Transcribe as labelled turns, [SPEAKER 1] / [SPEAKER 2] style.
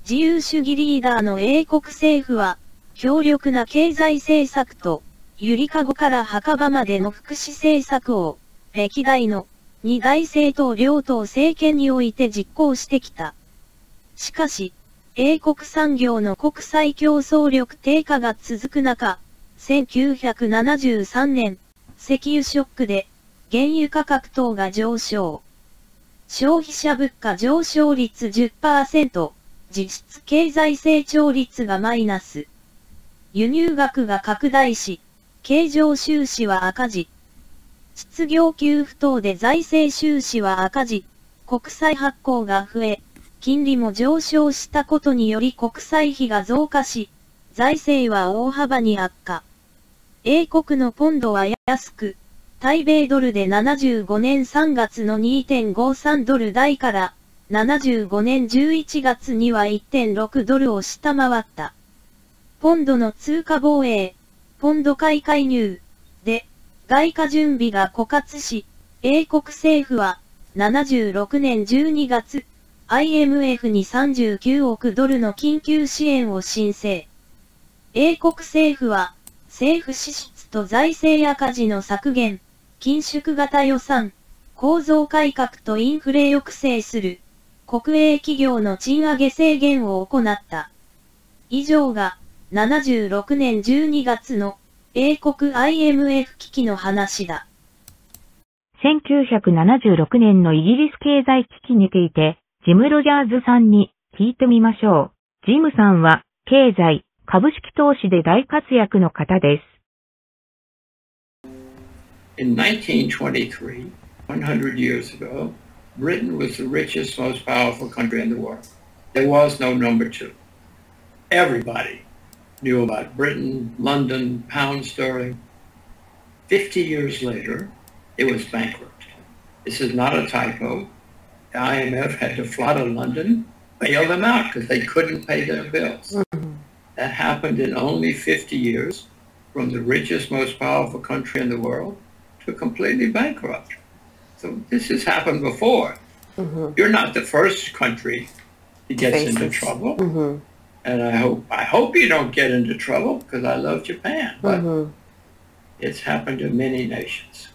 [SPEAKER 1] 自由主義リーダーの英国政府は、強力な経済政策と、ゆりかごから墓場までの福祉政策を、歴代の二大政党両党政権において実行してきた。しかし、英国産業の国際競争力低下が続く中、1973年、石油ショックで、原油価格等が上昇。消費者物価上昇率 10%、実質経済成長率がマイナス。輸入額が拡大し、経常収支は赤字。失業給付等で財政収支は赤字。国債発行が増え、金利も上昇したことにより国債費が増加し、財政は大幅に悪化。英国のポンドは安く、対米ドルで75年3月の 2.53 ドル台から、75年11月には 1.6 ドルを下回った。ポンドの通貨防衛、ポンド買い介入で、外貨準備が枯渇し、英国政府は、76年12月、IMF に39億ドルの緊急支援を申請。英国政府は、政府支出と財政赤字の削減、緊縮型予算、構造改革とインフレ抑制する、国営企業の賃上げ制限を行った。以上が、76年12月の英国 IMF 危機の話だ。
[SPEAKER 2] 1976年のイギリス経済危機について、ジム・ロジャーズさんに聞いてみましょう。ジムさんは、経済、株式投資で大活躍の方です。
[SPEAKER 3] In 1923, 100 years ago, Britain was the richest, most powerful country in the world. There was no number two. Everybody knew about Britain, London, pound sterling. 50 years later, it was bankrupt. This is not a typo. The IMF had to fly to London, bail them out because they couldn't pay their bills. That happened in only 50 years, from the richest, most powerful country in the world to completely bankrupt. So this has happened before. You're not the first country that gets into trouble. And I hope you don't get into trouble because I love Japan, but it's happened to many nations.